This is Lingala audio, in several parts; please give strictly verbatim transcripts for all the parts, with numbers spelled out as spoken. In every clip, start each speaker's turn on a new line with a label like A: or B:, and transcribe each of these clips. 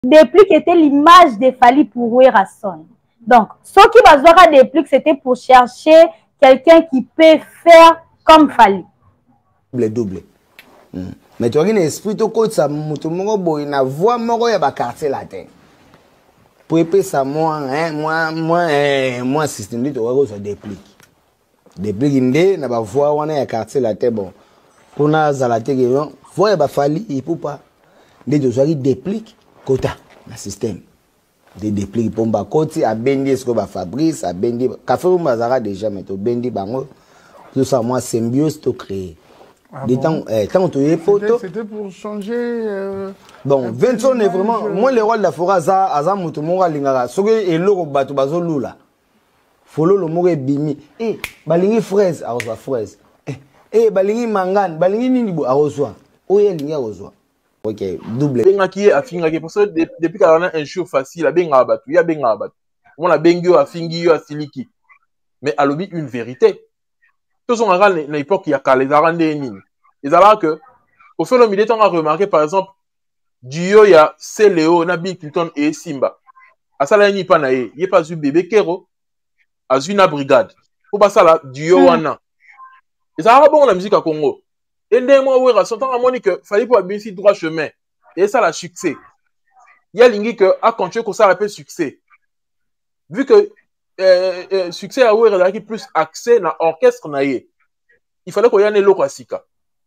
A: Déplique était l'image de Fally pour Werrason. Donc, ce qui va se voir à Déplique, c'était pour chercher quelqu'un qui peut faire comme Fally.
B: Double, double. Mm. Mais tu as un esprit, tu as ça, tu as une voix, tu as un quartier latin. Pour épée ça, moi, hein, moi, moi, hein, moi, système, tu as un déplique. Déplique, tu as une voix, on a un quartier latin, bon. Pour nous, à la télé, voix, il Fally, il ne peut pas. Tu as un déplique, quota, le système. Des dépliques pour me côté à Bendi, ce que va Fabrice, à Bendi, café ou Mazara déjà, mais tu Bendi, bango, tout ça, moi, symbiose, tu crées.
C: Ah
B: Des
C: bon?
B: temps, eh, quand tu es photo.
C: C'était pour changer. Euh,
B: bon, vingt ans est vraiment. Moi, le roi de la forêt, ça, ça, moutou, mon lingara. Ce que est l'euro bateau, bazo lula. Follow le mot bimi. Eh, balingi fraise, à reçoit fraise. Eh, eh, balingi mangan, balingi ninibo, à reçoit. Oh, il y a l'inga, à reçoit. Ok, double.
D: Benga qui est à finga, parce que depuis qu'on a un jour facile, à benga abattu, il y a benga abattu. On a bengio à fingi, à siliki. Mais à l'obi, une vérité. Tous on a l'époque, il y a qu'à les arranger nini. Et alors que, au fur et à mesure, on a remarqué, par exemple, duo, il y a Céléo, Nabi Clinton et Simba. À ça, là, il n'y a pas naïe. Il n'y a pas eu bébé Kero, à une brigade. Pour pas ça, là, duo, wana. Et ça a bon la musique à Congo. Et d'un mois, ouais, à son temps, à mon que fallait pour aboutir droit chemin. Et ça, la succès. Il y a l'ingé que, à continuer que ça appelle succès. Vu que, euh, euh, succès à ouais, il y a plus accès dans l'orchestre, naïe. Il fallait qu'on y ait un loco à Sika.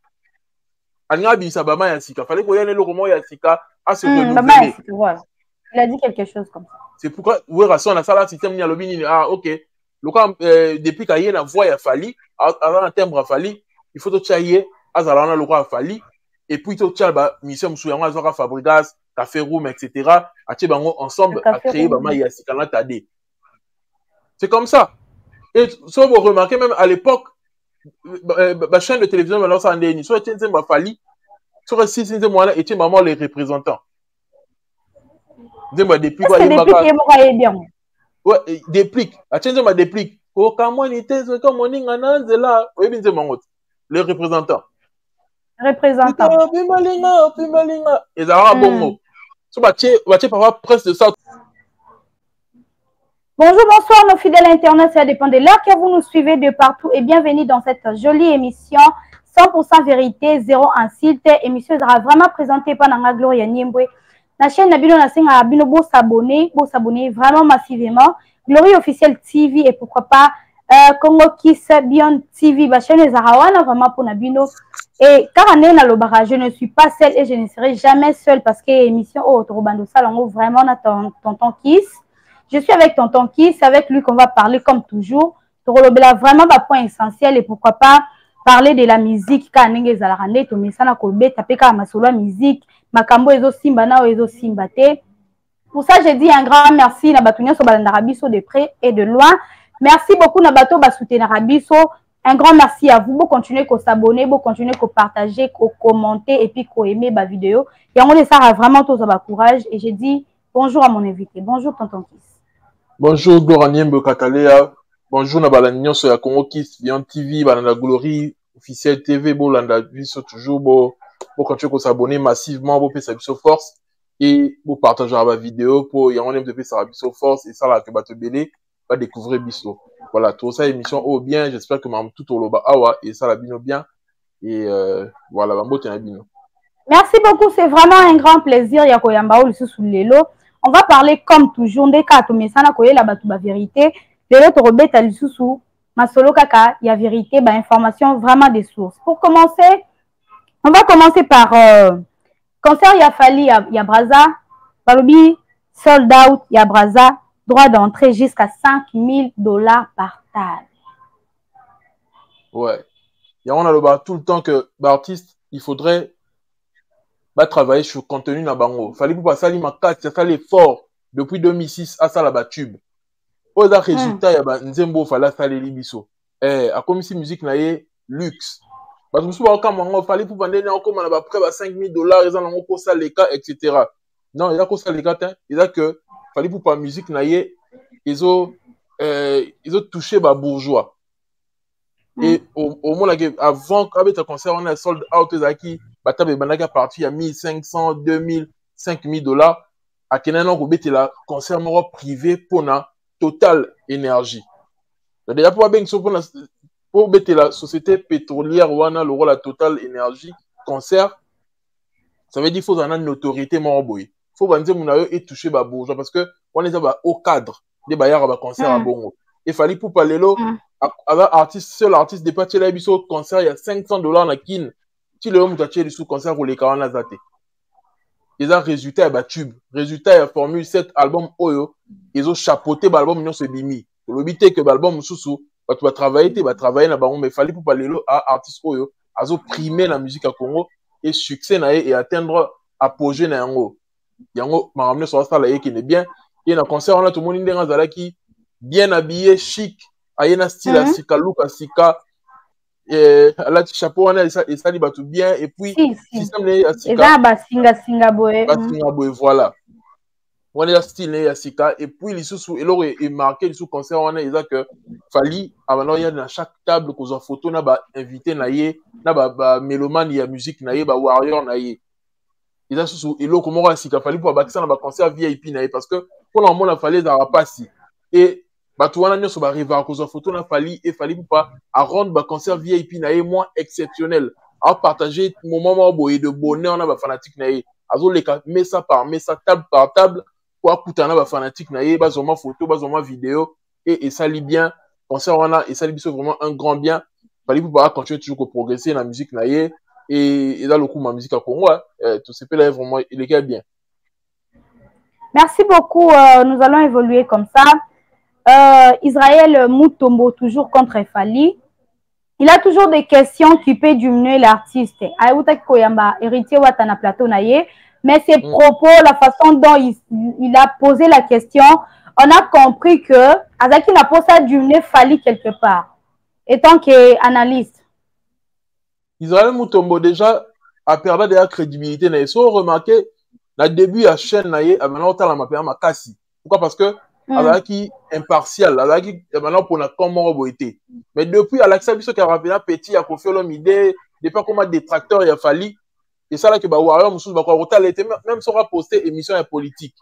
D: Il fallait qu'on y ait un loco à Sika à se renouveler.
A: Voilà. Il a dit quelque chose comme ça.
D: C'est pourquoi, ouais, à son la système, ah, ok. Le cas, euh, depuis qu'il y a une voix à Fally, avant un timbre à Fally, il faut que tu ailles à Zalana, le à Fally, et puis tu as une mission de Souyango, à Fabrigas, Café Room, et cetera. À Tchebango, ensemble, à créer Bama Yasikana Tade. C'est comme ça. Et ça, vous remarquez, même à l'époque, la chaîne de télévision, maintenant, ça en est une. Soit tu as Fally, soit si tu as et tu as les représentants. Depuis quoi, il y a ouais, déplique. Attention, ma déplique. Oh, comment il était, comme on dit, là. Oui, bien, c'est mon le représentant.
A: Représentant.
D: Et ça va bon mot. So, bah, tu vas parfois presque de ça.
A: Bonjour, bonsoir, nos fidèles internautes. Ça dépend de l'heure que vous nous suivez de partout. Et bienvenue dans cette jolie émission cent pour cent vérité, zéro insulte. Émission sera vraiment présentée par Nanga Gloria Niembwe. La chaîne Nabino Nasenga Abino, beau s'abonner, beau s'abonner vraiment massivement. Glory officiel T V et pourquoi pas euh, Congo Kiss Beyond T V. La chaîne Zarawana vraiment pour Nabino. Et car on est dans le barrage, je ne suis pas seule et je ne serai jamais seule parce que l'émission oh Torobando Salongo vraiment on a tonton Kiss. Je suis avec tonton Kiss, avec lui qu'on va parler comme toujours. Torobela vraiment un point essentiel et pourquoi pas parler de la musique car nenge zalarane to mesana kolbe taper ka masolo musique makambo ezo simba na ezo simbate. Pour ça je dis un grand merci na batunya so balanda rabiso de près et de loin. Merci beaucoup na bato ba soutenir rabiso. Un grand merci à vous. Vous continuez à s'abonner, vous continuez à partager, à commenter et puis à aimer ma vidéo. Et on est ça vraiment tout ça courage et je dis bonjour à mon invité. Bonjour tonton Kiss.
D: Bonjour Goraniem Katalea. Bonjour na balanignon sur la Congo Kiss Beyond T V, balanda Glory officiel T V, bo landa biso toujours bo bo continuer à s'abonner massivement, bo pesa biso force et bo partager la vidéo pour y en aime de pesa biso force et ça là que ba te belé va découvrir biso. Voilà, tout ça émission oh bien, j'espère que mam tout au loba awa et ça la bino bien et euh, voilà, bambo tena bino.
A: Merci beaucoup, c'est vraiment un grand plaisir ya koyamba ou sous lelo. On va parler comme toujours des cas to mesana koyela batu ba vérité. Lelo to robeta lisusu masolo kaka ya vérité ba information vraiment des sources. Pour commencer, on va commencer par euh, concert ya Fally ya, ya Braza, Balobi sold out ya Braza, droit d'entrée jusqu'à cinq mille dollars par table.
D: Ouais. Et on a le bas tout le temps que l'artiste, il faudrait bah, travailler sur le contenu na bango. Fallait pour passer à l'imaka, c'est ça l'effort depuis deux mille six à ça la batube. Au résultat, il y a bah nzembo fallait ça les libiso. Eh, à comme si musique na yé luxe. Parce que souvent quand on fallait pour vendre na comme on a bah près bah cinq mille dollars, ils en ont pour ça les cas, et cetera. Non, il y a que ça les gars, il y a que fallait pour pas musique na yé, ils ont euh, ils ont touché bah bourgeois. Et au, au moins, avant qu'avec un concert, on a sold out, qui, bah, t'avais banaka parti à mille cinq cents, deux mille, cinq mille dollars. akenana ko betela concert moko privé pona Total Énergie. Déjà pour ben so pona pour betela société pétrolière wana le rôle la Total Énergie concert, ça veut dire faut en une autorité moko boy. Faut banze muna yo et toucher ba bourgeois parce que on est ba au cadre des bayar ba concert à bongo. Il fallait pour parler là avec artiste seul artiste de partir là biso concert il y a cinq cents dollars na kin. Si le homme t'a sous concert pour les quarante zate. Ils ont résultat ba tube, résultat ya formule sept album oyo, ils ont chapeauté ba album non se bimi. Le but est que ba album sous ba tu vas travailler, tu vas travailler na bango mais fallait pour parler là à artiste oyo, azo primer la musique à Congo et succès na et atteindre apogée na yango. Yango ma ramener sur ça là qui est bien. Et na concert on a tout le monde ndenga zala qui bien habillé, chic, ayena style à sika look à sika. Et là chapeau on a ça et ça dit tout bien et puis
A: système né à sika ba singa singa boy
D: ba singa boy voilà on est style né à sika et puis les sous et l'or est marqué les sous concert on a ça que fali avant il y a dans chaque table qu'on a photo na ba invité na yé na ba ba mélomane ya musique na yé ba warrior na yé ils a sous et l'or comment à sika fali pour ba ça na ba concert V I P na yé parce que pour le moment on a fallu dans pas si et bato wana nyonso ba arriver à cause de photo na fali et fali pour pas à rendre ba concert V I P na moins exceptionnel à partager moment boy de bonheur na ba fanatique na yé azo les mais ça par mais ça table par table pour kutana ba fanatique na yé ba zoma photo ba zoma vidéo et et ça lit bien concert wana et ça lit vraiment un grand bien fali pour pas continuer toujours progresser dans la musique na yé et et dans le coup ma musique à Congo euh, tout ce là vraiment il est bien.
A: Merci beaucoup, euh, nous allons évoluer comme ça. Euh, Israël Mutombo, toujours contre Fali. Il a toujours des questions qui peuvent diminuer l'artiste. Aouta Koyamba, héritier Watana Plateau Naye. Mais ses mm. propos, la façon dont il, il a posé la question, on a compris que Azaki n'a pas ça diminuer Fali quelque part. Étant qu'analyste.
D: Israël Mutombo, déjà, a perdu de la crédibilité. Ils sont remarqués, au début, la chaîne Naye, a maintenant, on a ma cassi. Pourquoi? Parce que alors qui impartial alors qui maintenant pour la comment été mais depuis à l'accès biso qui a rappelé petit à Koffi Olomide depuis comment détracteur il a fallu et ça là que ba warrior mususu ba ko rota était même sera posté émission politique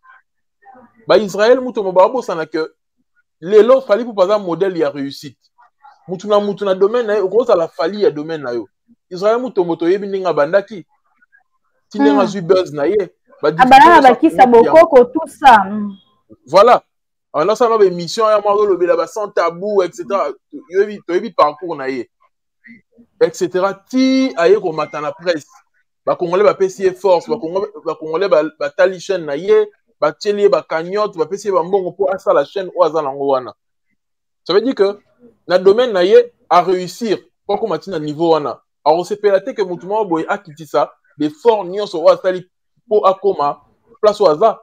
D: ba Israël Mutombo ba bo sana que les lots fallu pour pas un modèle il a réussite mutuna mutuna domaine na ko ça la fallu ya domaine na yo Israël Mutombo to yebi ninga bandaki tinenga zu buzz na ye ba
A: abana ba ki saboko ko tout ça
D: voilà. Alors ça va émission ya moi le bela sans tabou etc. Yo to yebi parcours na ye etc. ti aye ko matana presse ba congolais ba P C force ba congolais ba congolais ba ba tali chaîne na ye ba teli ba cagnotte ba P C ba mbongo pour asa la chaîne oaza nango wana. Ça veut dire que na domaine na ye à réussir pour qu'on matina niveau wana. Alors on s'est pélaté que mutumo boy a quitté ça des forts nyonso oaza tali pour akoma place oaza.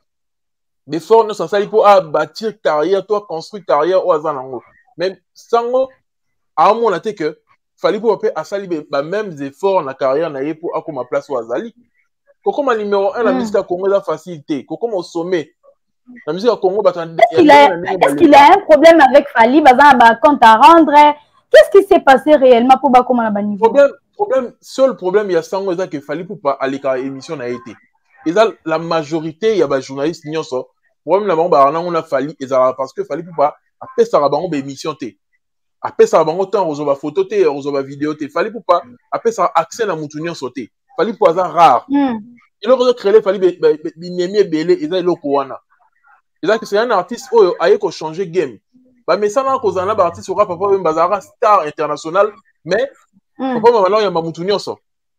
D: Des forts ne sont pas pour bâtir carrière, toi construire carrière au hasard. Même sans à mon avis que fallait pour à sali même efforts dans la carrière naïe pour à ma place au hasali. Comment ma numéro un la musique à Congo la facilité. Comment au sommet la musique à Congo
A: est-ce qu'il a, est-ce qu'il a un problème avec Fali bazan ba compte à rendre? Qu'est-ce qui s'est passé réellement pour ba comment la niveau?
D: Problème problème seul problème il y a sans ça que Fali pour pas aller car émission n'a été. Et là, la majorité, il y a des journalistes qui sont problème là, on a fallu, parce que fallait pas, après ça, on a émission T. Après ça, on a on a photo T, on a vidéo T. Fallait pas, après ça, accès à Moutounion sauté. Fallait pas ça rare. Il a créé, fallait bien belé, et ça, il a Kowana. Et ça, c'est un artiste, oh, aïe, qu'on change game. Bah, mais ça, là, qu'on a un artiste, on a papa, même bazara, star international, mais, papa, maintenant, il y a Moutounion sauté.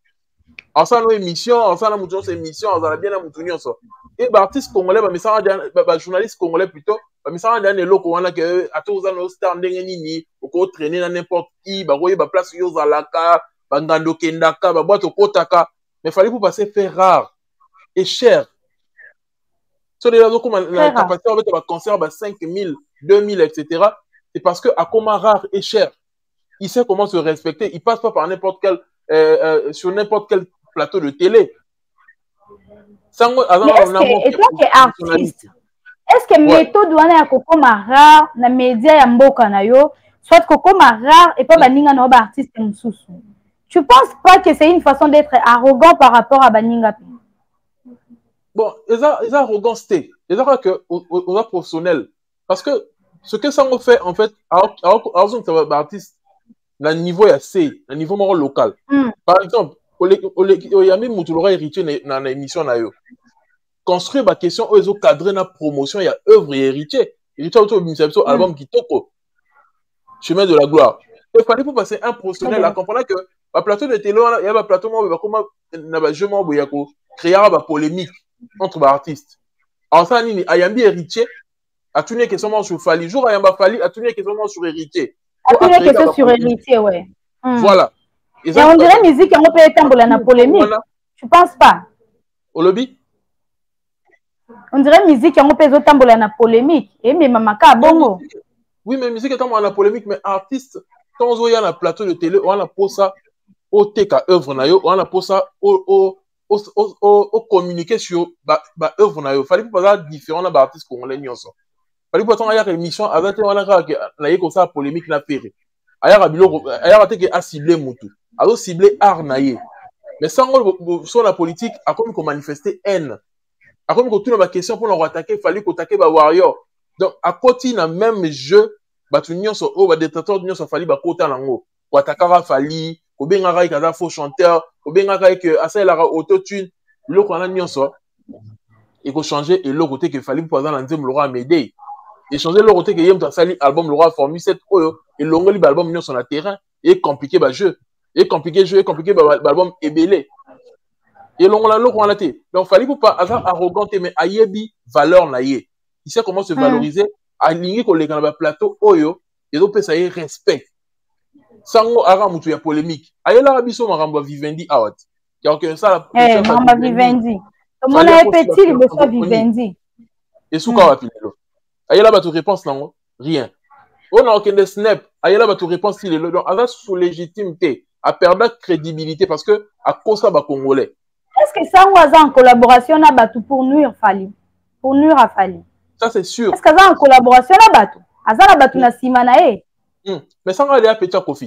D: En ça, nos émissions, en ça, nos émissions, on a bien la Moutounion sauté. Et bah, artiste congolais, bah, mais ça, bah, journaliste congolais plutôt, bah, mais ça, on a un élo qu'on a que, à tous nos stars, n'engeni, ou qu'on traîner dans n'importe qui, bah, voyez, bah, place Yozalaka, bah, Ngando Kendaka, bah, boîte au Kotaka. Mais fallait pour passer faire rare et cher. Sur les réseaux, comme la capacité, en fait, on va conserver, bah, cinq mille, deux mille, et cetera. C'est parce que, à comment rare et cher. Il sait comment se respecter. Il passe pas par n'importe quel, euh, euh, sur n'importe quel plateau de télé.
A: Mais est-ce que, et toi qui es artiste, est-ce que ouais. méthode wana ya kokoma rare na média ya mboka na yo, soit kokoma rare et pas baninga na ba artiste mususu? Tu penses pas que c'est une façon d'être arrogant par rapport à baninga?
D: bon, ils ont ils ont arrogance, ils ont que aux professionnels parce que ce que ça me fait en fait, alors alors que ça va artiste, le niveau est assez, le niveau moral local. Mm. Par exemple, il y a même Moutoulora héritier dans l'émission na yo. Construire ma question aux autres cadres na promotion, il y a œuvre et héritier. Il y a tout un album qui toko. Chemin de la gloire. Il fallait pour passer un professionnel à comprendre que le plateau de télé, il y a un plateau comment je m'en vais créer une polémique entre les artistes. Alors ça, il y a un héritier. À tourner question sur Fali. Jour à Yamba Fali, à tourner question sur héritier.
A: À tourner question sur héritier, ouais.
D: Voilà.
A: Et on dirait musique qui peut être dans la polémique. Tu penses pas?
D: Au lobby?
A: On dirait musique qui peut être dans la polémique. Et mais mamaka bongo.
D: Oui, mais musique est dans la polémique, mais artiste, quand on y a un plateau de télé, on a pour ça au T K œuvre na yo, on a pour ça au au au au communiquer sur ba ba œuvre na yo. Fallait pas différent là artiste congolais nyonso. Fallait pas tant y a émission avec on a que na yé comme ça polémique na péré. Aya bilo aya te que a ciblé mutu. Alors ciblé art na yé. Mais sans sur la politique a comme qu'on manifester haine. A comme qu'on tourne ma question pour nous attaquer, fallait qu'on attaquer ba warrior. Donc à côté na même jeu ba tu nyonso o ba détenteur nyonso fallait ba kota nango. Ko attaquera fallait ko bengaka ka za faux chanteur, ko bengaka que asa la autotune, le ko na nyonso. Et ko changer et le côté que fallait pour dans nzem Laura m'aider. Et changer le côté que yem ta sali album Laura formule sept oyo et longo li album nyonso na terrain et compliqué ba jeu. Et compliqué jeu et compliqué ba album ébélé. Et longo la lo ko na té. Donc fallait pas avoir arrogant mais ayebi valeur na yé. Il sait comment se valoriser, aligner qu'on les dans le plateau oyo et donc ça y respect. Sango ara mutu ya polémique. Ayela biso marambo Vivendi out. Car que ça
A: la eh marambo Vivendi. Mon a petit le besoin Vivendi.
D: Et souka wa pilelo. Ayela ba tu réponse nango rien. On a aucun snap. Ayela ba tu réponse il est donc avec sous légitimité, a perdre crédibilité parce que à cause ça ba congolais.
A: Est-ce que ça ou en collaboration na batu pour nuire Fali? Pour nuire à Fali?
D: Ça c'est sûr.
A: Est-ce que ça en collaboration na batu? Azala batu na simana e.
D: Mais ça va aller à petit Kofi.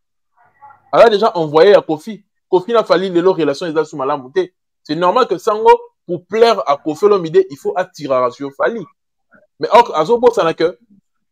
D: Elle a déjà envoyé à Kofi. Kofi n'a fallu les relations les sous malamouté. C'est normal que Sango pour plaire à Kofi Lomide, il faut attirer sur Fali. Mais or azobo ça n'a que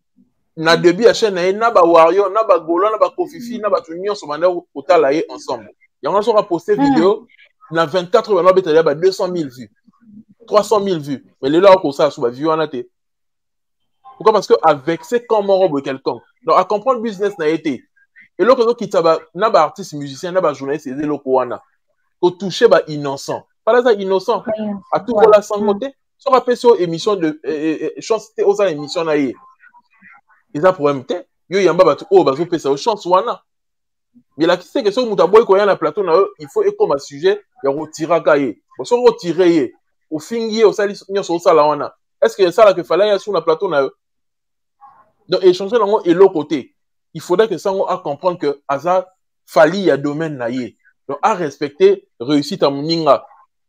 D: na début à chaîne na ba Wario, na ba Golo, na ba Kofifi, na ba Tunyon sur manda au talaye ensemble. Il y en a sur posté vidéo na vingt-quatre heures na betale ba deux cent mille vues. trois cent mille vues. Mais les là au ça sur ba view en até. Pourquoi? Parce que avec c'est comme robe quelqu'un. Donc à comprendre business n'a été. Et l'autre qui taba na ba artiste musicien na ba journaliste c'est le koana. Pour toucher ba innocent. Pas là ça innocent. À tout la sans côté. Sur rappel sur émission de chance aux émission na yé. Ils a problème té. Yo yamba ba oh ba zo pesa au chance wana. Mais là qui c'est que sur mutaboy ko na plateau na il faut comme un sujet ya retirer kaye. Bon sur retirer au fingi au sali nyonso sala wana. Est-ce que ça là que fallait sur la plateau na donc échanger dans et l'autre côté. Il faudrait que ça on a comprendre que hasard fali ya domaine na yé. Donc à respecter réussite à moninga.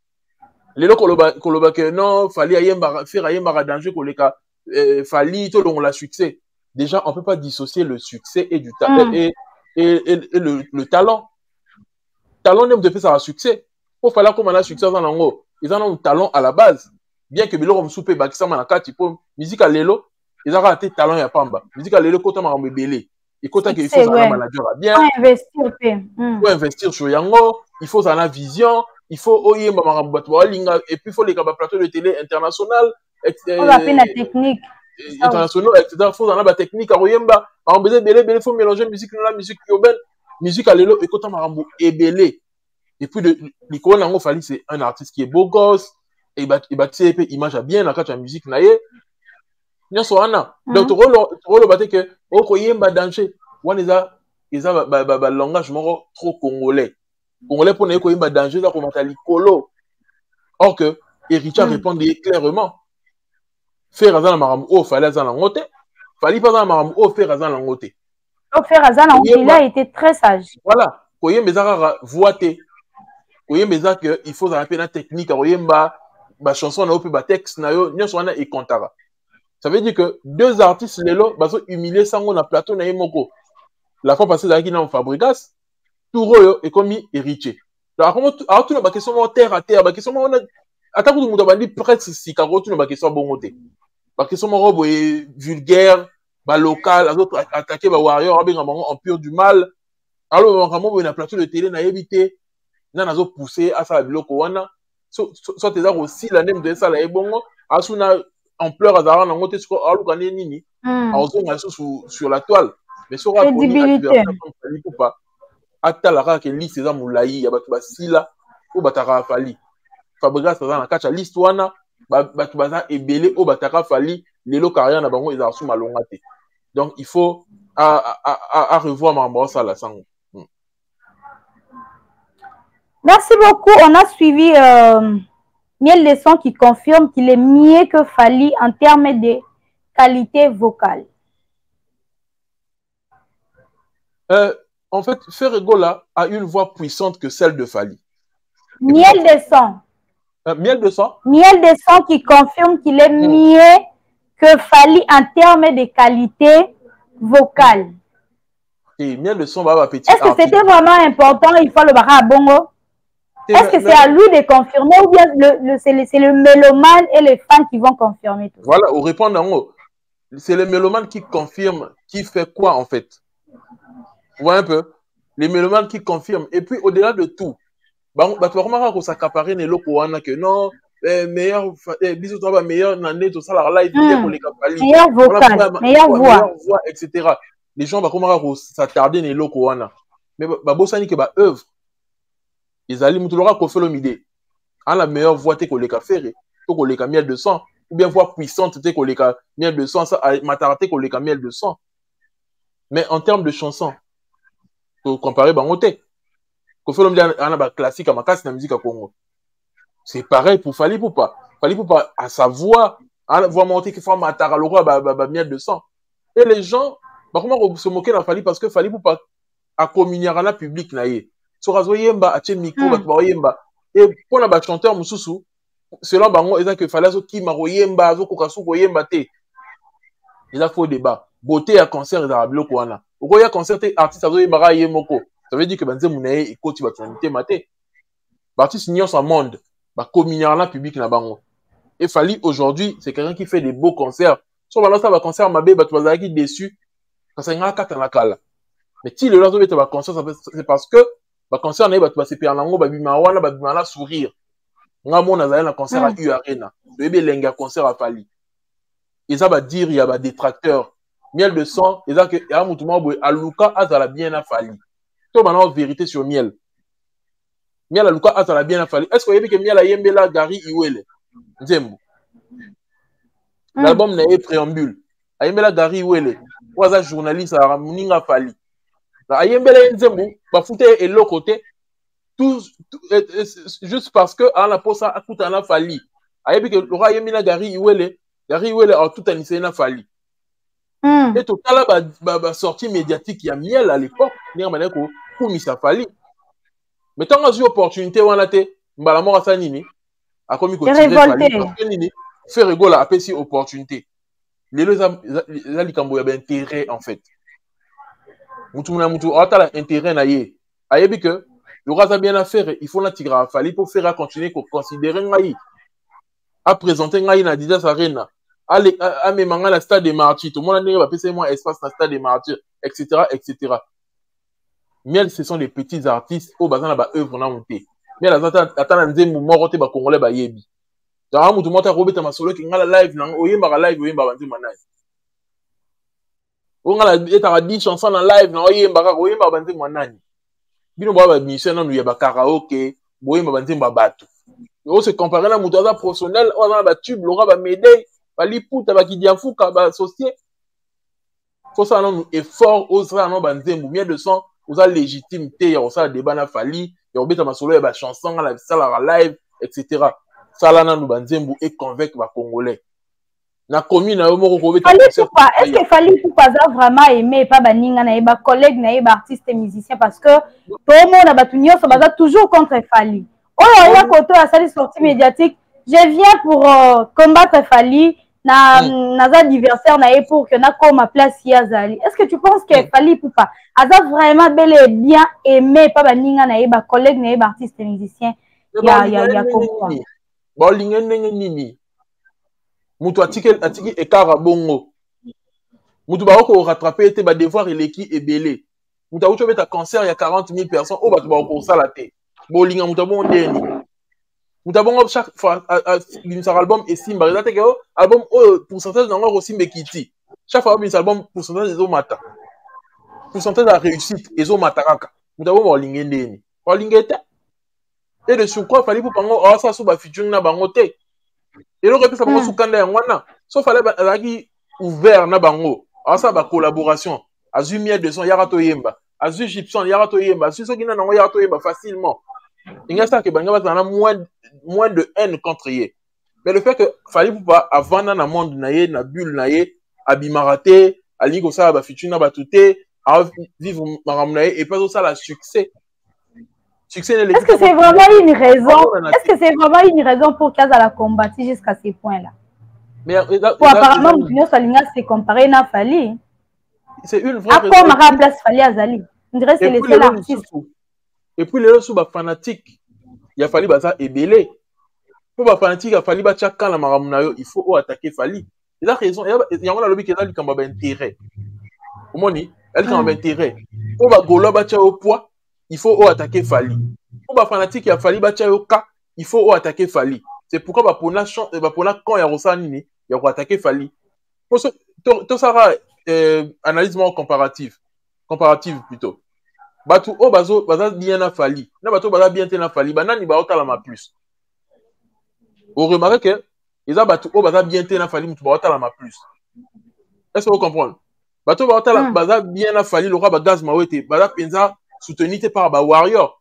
D: Les locaux koloba que non fali ayemba faire ayemba danger ko leka fali to long la succès. Déjà on peut pas dissocier le succès et du talent mm. et, et, et, et le, le talent. Talent n'aime de faire ça à succès. Pour faire comme on a succès dans l'ango. Ils ont un talent à la base. Bien que bilo comme souper bakisama na kati pour musique à lelo ils ont raté talent ya pamba. Musique à lelo kota ma mbelé. Et kota que il faut un manager bien.
A: Faut investir
D: il faut investir sur yango, il faut en vision, il faut oyemba marambato linga et puis il faut les plateaux de télé international
A: on va faire la technique
D: international et cetera. Faut en avoir technique à oyemba marambé belé belé faut mélanger musique la musique urbaine, musique à lelo et kota marambo ebelé. Et puis de l'icône nango fali c'est un artiste qui est beau gosse et bah et bah tu image à bien la carte de musique naie. Nyonso wana donc to rolo to rolo baté que o ko yemba danger wana eza eza ba ba ba langage moko trop congolais congolais pour ne ko yemba danger za ko matali kolo or que Héritier répondait clairement faire azana maram o fallait azana ngote fallait pas azana maram o faire azana ngote
A: o faire azana il a été très sage
D: voilà ko yemba za voité ko yemba za que il faut appeler la technique ko yemba ba chanson na o pe ba texte na yo nyonso wana e kontara. Ça veut dire que deux artistes, les lots, ils sont humiliés sans qu'on a plateau na yemoko. La fois passée, ils ont fabrikas, tout royo est comme héritier. Alors, comment, alors, tout le question, terre à terre, question, on a, Attends que tout le monde presque si carreau tout le monde question bon côté. Parce que son robe est vulgaire, bah local, les autres attaquer bah warrior, avec un en pur du mal. Alors vraiment on a plateau de télé n'a évité, n'a n'a pas poussé à ça biloko wana. Soit soit t'es aussi la même de ça là et bon, à suna ampleur à zara n'a ngoté sur alors qu'on est nini. Alors on a sur sur la toile. Mais sur la
A: crédibilité.
D: Ou pas. Ata la raka que li César Moulaï ya batu basila ou batara fali. Fabregas ça na kacha liste wana batu baza ebele o batara fali lelo carrière na bango ezarsu malonga te. Donc il faut à à à, à revoir mambo ça la sango. Hmm.
A: Merci beaucoup. On a suivi euh, Miel de son qui confirme qu'il est mieux que Fali en termes de qualité vocale.
D: Euh, en fait, Ferregola a une voix puissante que celle de Fali.
A: Miel de son.
D: Euh, miel de son.
A: Miel de son qui confirme qu'il est mmh. mieux que Fali en termes de qualité vocale.
D: Et miel de son va petit.
A: Est-ce que c'était vraiment important? Il faut le barrer à bongo. Est-ce que c'est à lui de confirmer ou bien le, le, c'est le, le mélomane et les fans qui vont confirmer tout ça?
D: Voilà, au répondre en haut, c'est le mélomane qui confirme qui fait quoi en fait. Vous voyez un peu? Les mélomanes qui confirment. Et puis au-delà de tout, bah, bah, tu vas remarquer qu'on s'accaparait les locaux que non, eh, meilleur, eh, bisous, toi, meilleur, nané, tout ça, la live,
A: mm.
D: pour les capali.
A: Meilleure vocale, meilleure voix. Meilleure voix,
D: et cetera. Les gens vont remarquer qu'on s'attarder les locaux. Mais bah, bon, ça n'est que bah, œuvre. Ils allaient nous l'aura qu'on fait le midi. En la meilleure voix, t'es qu'on les a fait, qu'on les a miel de sang, ou bien voix puissante, t'es qu'on les a miel de sang, ça, mataraté qu'on les a miel de sang. Mais en termes de chansons, pour comparer Bangote, qu'on fait le midi en classique à ma casse, la musique à Congo. C'est pareil pour Fali Poupa. Fali Poupa, à sa voix, à la voix montée qui fait matara le roi, bah, bah, bah, miel de sang. Et les gens, bah, comment se moquer dans Fali parce que Fali Poupa a communié à la public, naïe. Sur Azoyemba, à Tchemiko, Batouayemba. Et pour la chanteur Moussoussou, selon Bango, il a que fallait qui maroyemba, zo kokasu koyemba te. Il a faux débat. Beauté à concert et d'arablo koana. Au y a concert artiste Azoyemba yemoko. Ça veut dire que Banze Mounaye et Koti Batunité maté. L'artiste ignore son monde. Bah, communier à la public na Bango. Et Fali aujourd'hui, c'est quelqu'un qui fait des beaux concerts. Sur la ça va concert mabé, bah, tu vas être déçu. Quand ça y a un katanakala. Mais si le lazo va concert, c'est parce que ba concert na ba tu se nango ba bima wana ba bima la sourire nga mona za na concert à U Arena bébé lenga concert à Fali ils ba dire il y a ba détracteurs miel de sang ils a que ya mutuma boy aluka azala bien à Fali to bana vérité sur miel miel aluka azala bien à Fali est-ce que yebe que miel a yembela Gary Iwele nzembo l'album na est préambule a yembela Gary Iwele waza journaliste à muninga Fali ayembele nzembo ba fouté et l'autre côté tout, tout euh, euh, juste parce que à la posa a tout en Fali ayebi que le roi yemina Gary Iwele Gary Iwele a tout en na Fali mm. Et tout là ba, ba, ba sortie médiatique il y a miel à l'époque nir maneko pour misa Fali mais tant que j'ai opportunité wana te mbala mora sa nini a commis ko tirer Fali parce que nini faire rigolo a pesi opportunité les les les likambo ya ben intérêt en fait. Moutou moutou moutou a intérêt na ye ayebi que le roi a bien à faire il faut la tigre à Fali pour faire à continuer qu'on considérer ngai à présenter ngai na Adidas Arena à à me manga la stade des martyrs tout le monde va passer moi espace na stade des martyrs etc etc. Miel ce sont des petits artistes au bazan ba œuvre na monter mais la zata atana nzembo moko te ba congolais ba yebi dans moutou mota robeta masolo ki ngala live na oyemba live oyemba banzima na on a la dix chansons en live na oyemba ka oyemba banzima nani bino ba mission na nuya ba karaoke boyemba banzima bato on se comparer na muto za professionnel on a ba tube lora ba médaille ba liputa ba kidiafuka ba associé faut ça non effort aux ça non banzembo mieux de son aux légitimité ya ça débat na Fali ya obeta masolo ya ba chanson na la sala live etc. ça là na nous banzembo et convaincre ba congolais na commune na moko ko beta
A: est-ce que Fali Poupa a vraiment aimé pas baninga na ba collègue na ba artiste et musicien parce que tout le monde a batunyo ça baza toujours contre Fali oh ya koto a sali sortie médiatique je viens pour euh, combattre Fali na mm. na za adversaire na pour que na comme place Yazali est-ce que tu penses que mm. Fali Poupa a vraiment bel et bien aimé pas baninga na ba collègue na ba artiste et musicien ya ya ya comprendre
D: ba linga ndenge nini mutu atiki atiki ekara bongo mutu ba ko rattraper te ba devoir eleki ebele mutu auto beta cancer ya quarante mille personnes o ba to ba ko sala te bo linga mutu bon ndeni mutu bongo chaque fois bin album et simba ça te que album o pourcentage nango ko simbe kiti chaque fois bin album pourcentage ezo mata pourcentage de réussite ezo mata kaka mutu bon linga ndeni ba linga te et de surcroît fallait pour bango oh ça so ba featuring na bango te et le repère bango sous kanda ngwana so fallait bazaki ouvert na bango ah ça ba collaboration azu miel de son yarato yemba azu gypson yarato yemba azu so kina nango yarato yemba facilement il y a ça que banga bazana moins moins de haine contre ye mais le fait que fallait pour pas avant na monde na ye na bulle na ye abimaraté ali ko ça ba featuring na batuté à vivre maramna et pas ça la succès.
A: Est-ce que c'est vraiment une raison Est-ce que c'est vraiment une raison pour Kaza la combattre jusqu'à ces points-là? Mais pour apparemment, nous Salinga s'est comparé à Fali.
D: C'est une vraie
A: raison. À quoi Mara place Fali Azali? On dirait que c'est les seuls artistes.
D: Et puis les autres fanatiques, il a fallu baza ebélé. Pour les fanatiques, il a fallu battre quand la maramunayo, il faut attaquer Fali. Il a raison. Il y a un lobby qui a dit qu'il y a un intérêt. Comment dit? Il y a un intérêt. Pour les golo battre au poids. Il faut attaquer Fali. Pour les fanatiques, il a fallu battre au cas, il faut attaquer Fali. C'est pourquoi pour la quand il y a Rosanini, il y a attaquer Fali. Pour ce, tout ça euh, analyse comparative, comparative plutôt. Batu o bazo baza bien na Fali. Na batu baza bien na Fali. Banani ba otala ma plus. Vous remarquez que ils a batu o baza bien na Fali, mutu ba otala ma plus. Est-ce que vous comprenez? Batu ba otala baza bien na Fali, le roi ba gaz mawete, baza penza soutenu par ba Warrior.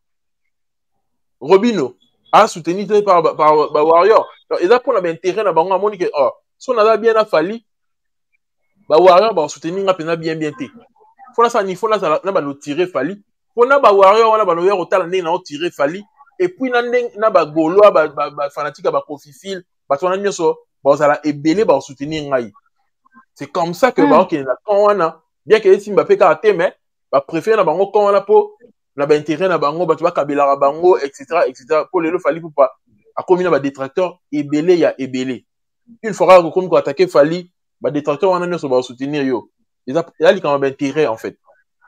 D: Robino a soutenu par ba, par ba Warrior. Donc ils a pour l'intérêt na bango amoni que oh, si on a bien na Fali, ba Warrior ba soutenu nga penza bien bien té. Faut la ça ni faut la ça na ba no tirer Fali. Faut na ba Warrior wana ba no yer otala ndé na tirer Fali et puis na ndé na ba golo ba ba fanatique ba Kofifil, ba tona nyoso ba za la ebélé ba soutenir ngai. C'est comme ça que ba OK na quand wana bien que Simba pe ka té mais ba préférer na bango quand wana po na ba intérêt na bango ba tu ba kabela bango etc etc pour les le Fali pour pas a commis na ba détracteur ebélé ya ebélé une fois que comme ko attaquer Fali ba détracteur wana nyoso ba soutenir yo ils a il a quand même intérêt en fait.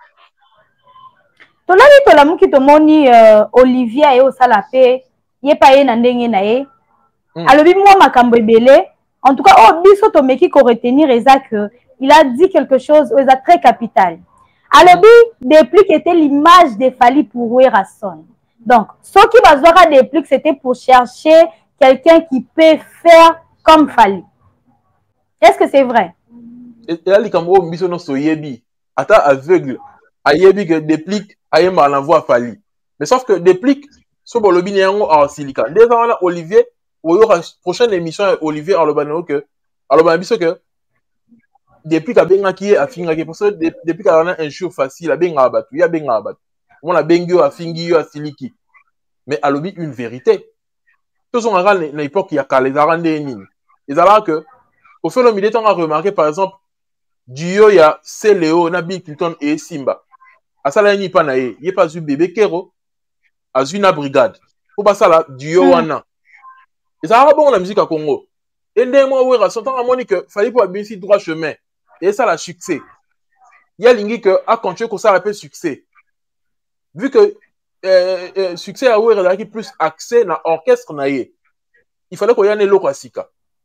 A: Tolani tolamu ki tomoni Olivier et Osalapé ye pa ye na ndenge na ye alobi moi makambo ebélé en tout cas oh biso to meki ko retenir eza que il a dit quelque chose eza très capital. Alobi Déplique était l'image de Fali pour Werrason. Donc ce qui va voir à Déplique c'était pour chercher quelqu'un qui peut faire comme Fali. Est-ce que c'est vrai?
D: Et là les kambo biso no soyebi ata aveugle ayebi que Déplique ayema la voix Fali. Mais sauf que Déplique so bolobi nyango en silica. Déjà on a Olivier ou y aura prochaine émission Olivier alobano que alobana biso que depuis que benga qui a finga que parce que depuis qu'on a un jour facile a benga abatu ya benga abatu on a bengio a fingi a siliki mais alobi une vérité tous on a na époque il y a calé zarande nini et alors que au fur et à mesure on a remarqué par exemple duo ya Cléo na Bill Clinton et Simba asala ni pa na ye y pas eu bébé Kero azuna brigade pour pas ça là duo wana et ça a bon la musique à Congo et des mois où il sont en monique fallait pour bien si droit chemin et ça la succès il y a l'ingi que a continué comme ça rappelle succès vu que euh, euh, succès a où il plus accès na orchestre na ye il fallait qu'on y ait l'eau sika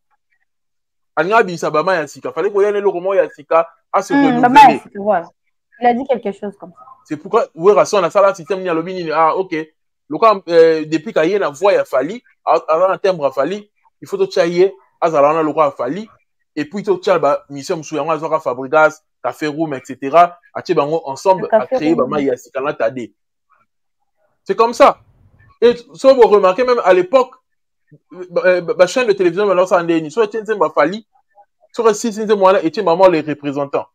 D: anga bisa bama ya sika fallait qu'on y ait l'eau comment ya sika à se renouveler
A: voilà il a dit quelque chose comme ça
D: c'est pourquoi où il a ça là système ni a lobby ah OK le quand euh, depuis qu'il y a la voix ya Fali avant un timbre Fali il faut tout chailler azalana le roi Fali et puis tout chaba mission msouyango azaka Fabregas Café Room etc atie bango ensemble à créer bama ya sikana tade c'est comme ça et ça vous remarquez même à l'époque la chaîne de télévision maintenant ça ndeni so etienne Zemba Fali sur six Zemba moi là était maman les représentants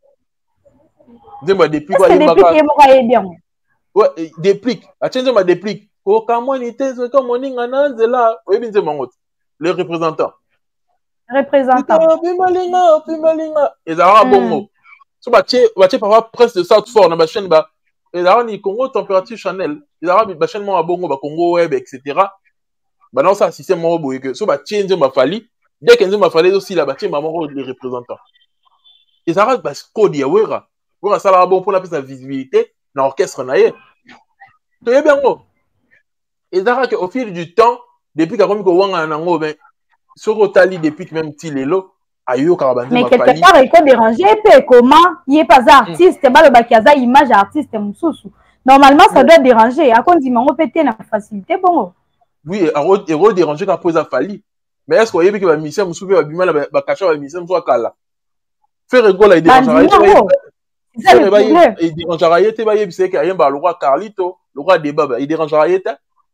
D: Zemba depuis quoi
A: il m'a bien
D: ouais Déplique etienne Zemba Déplique ko kamoni tezo comme moninga nanzela oyebi Zemba ngot les représentants
A: représentant
D: Pimalinga Pimalinga et ça bongo so ba tie ba tie papa presse de South Fort na ba chaîne ba et là ni Congo température Chanel et là ba chaîne mo bongo ba Congo web etc bah non ça système moko boye que so ba tie nzembo afali dès que nzembo afali aussi là ba tie moko les représentants et ça va parce code ya wera wera ça là bon pour la sa visibilité dans orchestre na ye to ye bien ngo et ça que au fil du temps depuis ka komi ko wanga nango ben soko tali depuis même ti lelo ayo ka ba
A: mais quelque part il faut déranger peu comment il est pas artiste ba le bakiaza image artiste mususu normalement ça doit déranger à cause dimango pété na facilité bon
D: oui et re déranger ka pose fali mais est-ce que yebi que ba mission mususu ba bima ba ba kacha ba mission so kala faire rigolo il dérange il dérange ayete ba yebi c'est que ayemba le roi Carlito le roi débat il dérange ayete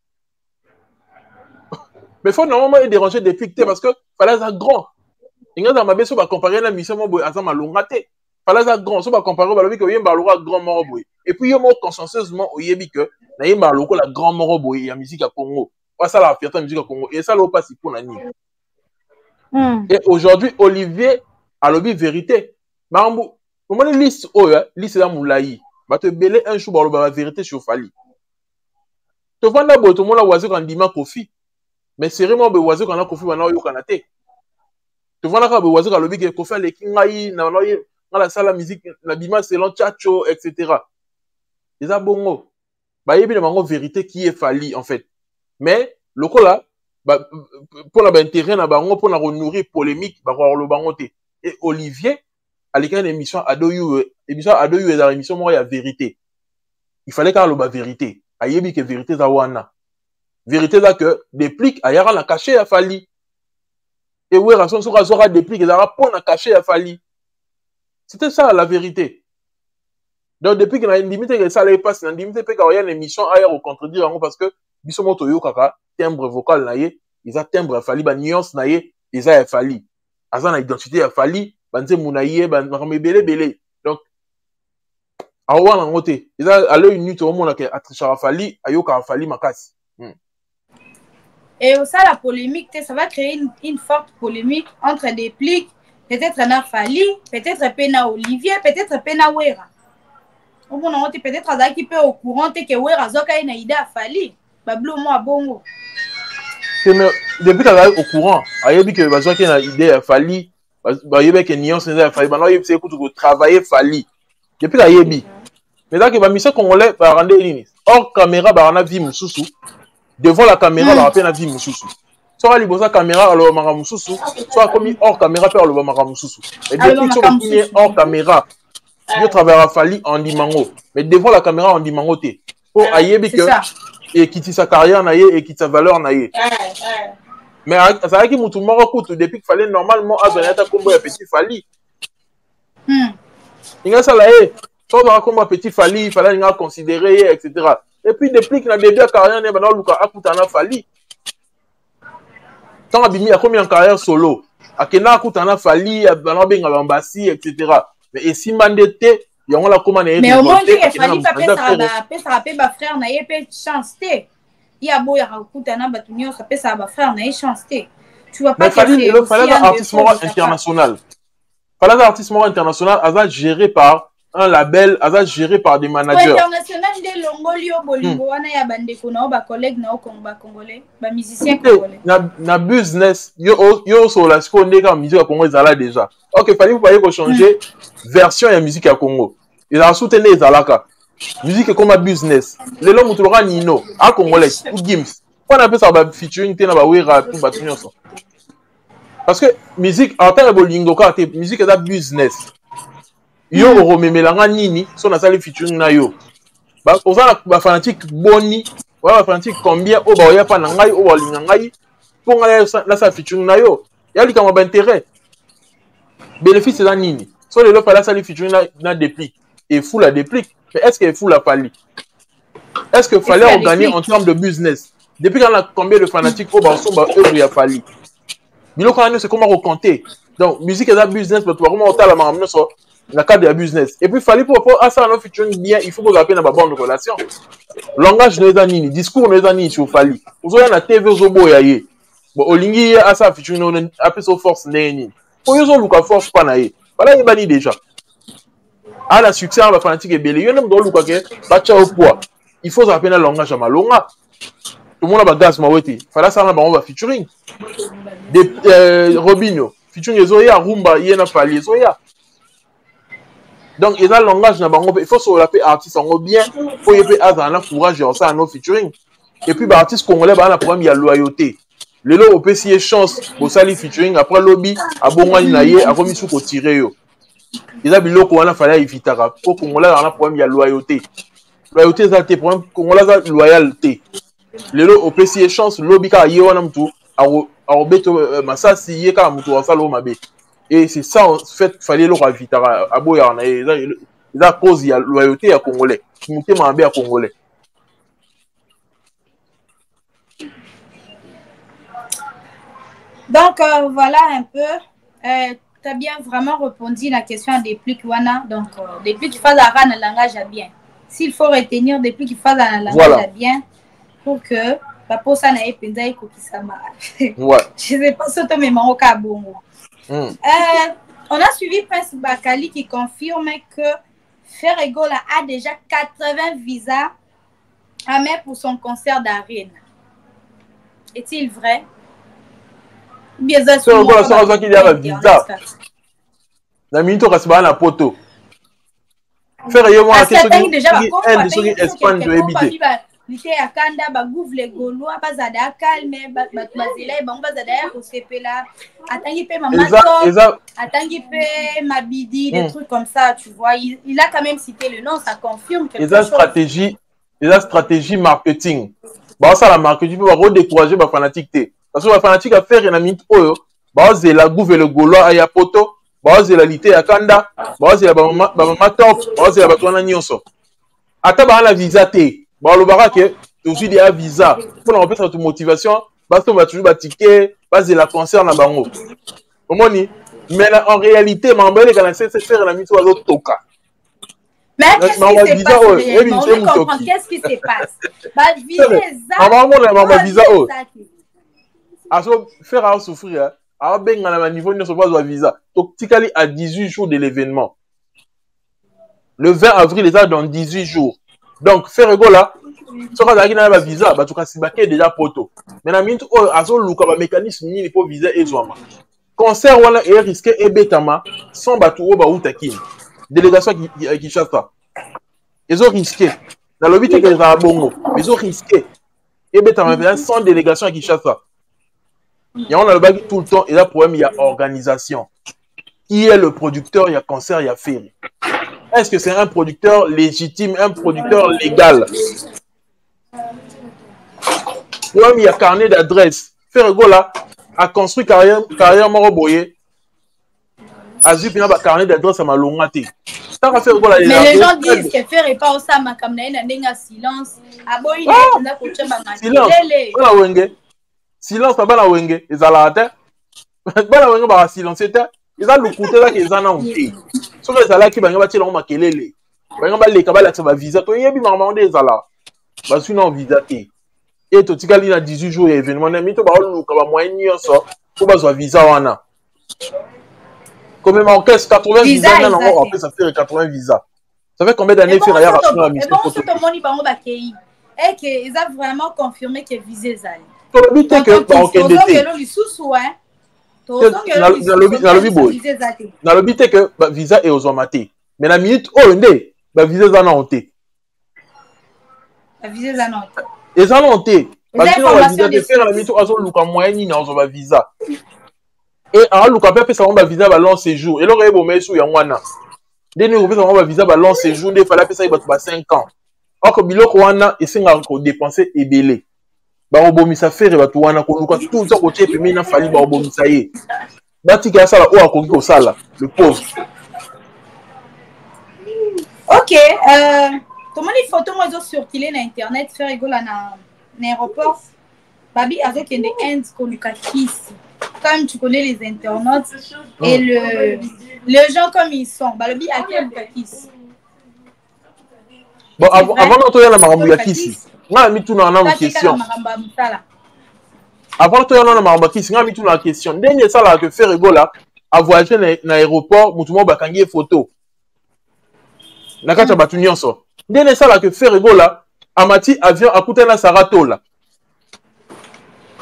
D: mais faut normalement il déranger depuis parce que fallait ça grand il y a dans ma beso ba comparer la mission mo boy azama longate fallait ça grand so ba comparer ba lobi que yemba le roi grand moro boy et puis yemo consensueusement au yebi que na yemba le roi la grand moro boy ya musique à Congo pas ça la fierté musique à Congo et ça le passe pour nani et aujourd'hui Olivier a lobi vérité mambu comment une liste oh liste la moulayi va te belé un jour ba la vérité sur Fali te vendre boy tout le monde la oiseau quand dima Kofi mais sérieusement be oiseau quand la Kofi va na yo kanate te vendre ka be oiseau quand lobi que Kofi le kingai na na dans la salle la musique na bima selon Chacho et cetera les a bongo ba yebi na mango vérité qui est Fali en fait mais le coup là bah, pour la intérêt na bango pour la renourrir polémique bah le bango te et Olivier à l'écran émission adoyu émission adoyu dans l'émission moi il y a vérité il fallait car le ba vérité ayebi que vérité za wana vérité là que déplique ayara la caché à Fali et ouais raison sera sera déplique et ça pour na caché à Fali c'était ça la vérité donc depuis que na limite que ça les passe na limite pe ka y a une émission ailleurs au contredire parce que biso moto yo kaka timbre vocal na ye ils a timbre Fali ba nuance na ye ils a Fali asa na identité ya Fali banze munaye ban belé belé donc awa na ngote ils a à l'œil nu to mona que atrichara Fali ayo ka Fali makasi
A: et ça la polémique ça va créer une, une forte polémique entre des pliques peut-être na Fali peut-être pena Olivier peut-être pena Wera on on peut-être à qui peut au courant que Wera zoka ina ida Fali bablo mo abongo
D: depuis qu'elle est au courant ayebi que bazo qui na idée à Fali ba yebi que nuance na Fali ba no yebi c'est pour travailler Fali depuis ayebi mais là que ba mission congolais ba rendre nini hors caméra ba na vie mususu devant la caméra ba peine na vie mususu soit libosa caméra alors mara mususu soit comme hors caméra per le mara mususu et depuis que tu hors caméra je travaille à Fali en dimango mais devant la caméra en dimango te pour ayebi que et quitter sa carrière na ye et quitter sa valeur na ye mais ça va qui mutu moko kutu depuis qu'il fallait normalement azonner ta combo ya petit Fali hmm inga ça là eh so ba combo petit Fali il fallait nga considérer etc et puis depuis que na début de carrière ne ba na luka akutana Fali tant abimi a combien en carrière solo akena akutana Fali ba na benga bambasi etc mais et si mandete yango la comment na
A: mais au moins que Fali pas pesa ba pesa pe ba frère na ye pe chance te ya boya akutana batunyo ça pesa ba frère na ye chance te tu vois pas que
D: Fali le Fali artiste international Fali artiste international asa géré par un label asa géré par des managers
A: international de longolio bolingo wana ya bandeko na ba collègue na Congo ba congolais ba musicien congolais
D: na na business yo yo so la siko ndeka musique ya Congo ezala déjà OK Fali vous pouvez ko changer version ya musique ya Congo il a soutenu les alaka musique comme business les longs mutuloka nino a congolais ou gims on appelle ça ba featuring te na ba wera tout ba tunyoso parce que musique en terre bolingo ka te musique est business yo romemelanga nini so na sali featuring na yo ba ozala ba fanatique boni wa ba fanatique combien o ba oya pa na ngai o walinga ngai pour ngala la sa featuring na yo ya likama ba intérêt bénéfice là nini so le lo fala sali featuring na na déplique et fou la déplique mais est-ce que fou la Fali est-ce que fallait gagner en termes de business depuis qu'on a combien de fanatiques au bas son bas œuvre ya Fali biloko ane c'est comment recompter donc musique est un business mais toi comment on t'a la maman sur la cadre de business et puis Fali pour pour à ça no featuring bien il faut que vous na ba bonne relation langage no ezanini discours no ezanini sur Fali ozoya na T V ozobo ya ye bon olingi à ça featuring no après so force neni pour yo zo luka force pa na ye voilà il bani déjà à la succès on va fanatique belé yo nem do luka ke ba cha au poids il faut appeler langage à malonga le monde a gaz mawete fala ça na bango ba featuring de euh, Robinho featuring ezoya rumba yena fali ezoya donc il a le langage na bango il faut se rappeler artiste en bien pour y peut avoir un courage et ça no featuring et puis ba artiste congolais ba na problème ya loyauté le lo opé si chance au sali featuring après lobby a bongani na ye a komi sou ko tirer yo il a biloko wana fala evitaka pour congolais na problème ya loyauté loyauté ça te problème congolais ça loyauté lelo opesi chance lobby ka ye wana mtu a beto masasi ye ka mtu wa salo mabe et c'est ça en fait fallait le ravitara aboya na il a cause ya loyauté ya congolais muté mabe ya congolais.
A: Donc euh, voilà un peu euh, tu as bien vraiment répondu à la question des plus wana donc euh, depuis qu'il fasse la na langage à bien s'il faut retenir depuis qu'il fasse la langage voilà. À bien pour que papa ça na epenza iko kisama. Ouais. Je sais pas si tu me manques à bongo. Mm. Euh, on a suivi Prince Bakali qui confirme que Ferregola a déjà quatre-vingts visas à mettre pour son concert d'arène. Est-il vrai? Bien sûr.
D: Ferregola ça ça qu'il y a un visa. La minute on se na poto. Ferregola
A: qui déjà va
D: un de ceux qui Espagne de habiter.
A: Lité ya kanda ba gouvre les gaulois bazada calme ba bazela ba bazada ya kosepela atangi pe mama top atangi pe mabidi des trucs comme ça tu vois il, il a quand même cité le nom ça confirme quelque
D: chose. Stratégie et la stratégie marketing ba ça la marketing va redécourager ba fanatique té parce que ba fanatique a faire na minute oyo ba zela gouvre le gaulois aya poto ba zela lité ya kanda ba zela ba mama ba mama top ba zela ba twana nyonso ata ba la visa té. Bon, le barak, tu as des visa. Pour nous faire toute motivation, parce qu'on va toujours des tickets, parce que la concert na bango. Mais en réalité, ma belle, quand c'est faire la mise à l'autre toka.
A: Mais qu'est-ce qui se passe réellement? On veut comprendre qu'est-ce qui se passe. Bah, visa, ça.
D: Ma visa, oh. Alors, faire à souffrir, à ben à niveau ne se passe visa. Donc, tikali à dix-huit jours de l'événement. Le vingt avril, les a dans dix-huit jours. Donc, Ferregola, ce qu'on a dit dans la visa, bah, tu as sibaké déjà poto. Mais la minute, oh, azo luka, bah, mécanisme, ni pour visa et zoama. Concert, wala, est risqué, et bétama, sans bateau, bah, ou takin. Délégation qui, qui chasse ça. Ils ont risqué. Dans le but, que les bongo. Ils ont risqué. Et bétama, sans délégation qui chasse ça. Il y a, on a le bague tout le temps, et là, problème, il y a organisation. Qui est le producteur, il y a concert, il y a ferry. Est-ce que c'est un producteur légitime, un producteur légal? Oui, il y a carnet d'adresse. Ferregola a construit carrière, carrière Moroboye. A vu qu'il y a un carnet d'adresse à Malongati.
A: Mais les gens disent que Ferre n'est pas au Sama comme il y a un silence. Ah bon, il y a un
D: silence. Silence, pas la wenge. Ils ont la tête. Pas la wenge, pas silence. Ils ont le côté là qu'ils en ont. Sauf que les ala qui vont bâtir leur makelele. Ils vont les cabales ça va visa. Toi, il y a bien maman des ala. Bah sinon visa et et tout cas il y a dix-huit jours événement. Mais tu vas le cabal moyen ni ça. Pour pas soit visa wana. Comme même orchestre quatre-vingts visas non on fait ça fait quatre-vingts visas. Ça fait combien d'années faire ailleurs à la mission?
A: Et bon tout le monde il va en bakei. Et que ils ont vraiment confirmé que visé ça.
D: Le but est que bah OK d'été. Dans le but boy. Dans le but est que bah visa est aux amatés. Mais la minute oh ndé bah visa ça non té.
A: La visa ça non.
D: Et ça non té. Parce que on va visa de faire la minute azo luka moyen ni na on va visa. Et en luka pe ça on va visa ba long séjour. Et l'aurait beau mais sous ya wana. Deni on on va visa ba long séjour des fallait pe ça il va cinq ans. Or que biloko wana et c'est ko dépenser ebelé. Ba obomisa faire ba tuwana ko luka tout ça ko tiepe mais na fali ba obomisa ye. Batika ça la o akoki ko sala le pauvre.
A: OK, euh comment les photos moi ont circulé sur internet faire rigoler na l'aéroport. Babi avec une Inde ko luka kiss. Comme tu connais les internautes et le les gens comme ils sont. Babi à quel luka kiss.
D: Bon avant avant d'entrer la marambu ya kiss. Nga mi tout na na question. Avant toi na marambu kiss, nga mi tout na question. Ndenge ça là que faire rigoler a voyager na aéroport mutu mo bakangi photo. Na kata batu nyonso. Ndenge ça là que faire rigoler amati avion akuta na Saratola.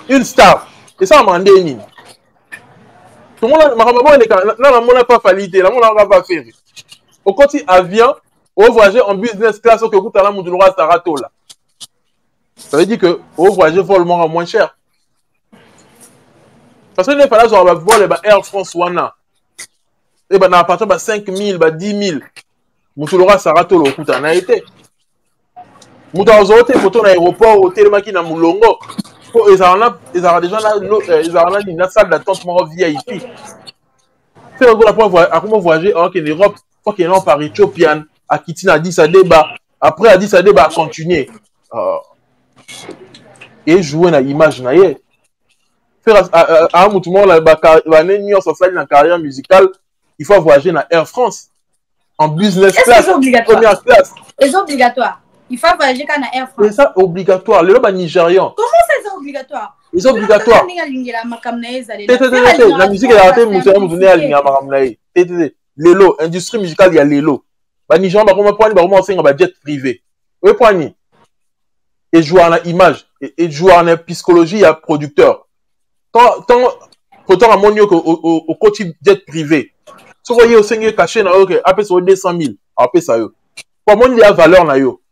D: une star. Et ça, on m'a dit. Tout le monde n'a pas fallu, tout le monde n'a pas fait. Au côté avion, au voyager en business class, au que vous avez un Sarato là. Ça veut dire que au voyager volontairement moins cher. Parce que les fois là, on va voir les Air France Wana. Et ben, à partir de cinq mille, dix mille, Moutoulora Sarato, le coup, en a été. Moutoulora Zote, photo l'aéroport, hôtel, maki na Moulongo. Ils ont déjà une salle d'attente V I P. C'est un peu à comment voyager en Europe, faut qu'il y ait un par Ethiopian, à Kitina, Addis Abeba. Après, Addis Abeba a continué. Et jouer dans l'image. Faire à un moment, la carrière musicale, il faut voyager dans Air France en business class, première classe.
A: C'est obligatoire. Il faut voyager dans Air France.
D: C'est ça obligatoire. Les lobes nigérians.
A: Comment c'est obligatoire?
D: C'est obligatoire. La musique est arrêtée, vous venez à l'Ingamaraminaï. L'élo, industrie musicale, il y a l'élo. Les Nigérians, ils vont prendre un jet privé. Vous pouvez et jouer en image, et jouer en psychologie, il y a producteur. Tant, autant à mon niveau au côté jet privé. Si vous voyez au Seigneur caché, après ça, deux cent mille. Après ça, pour moi, il y a valeur.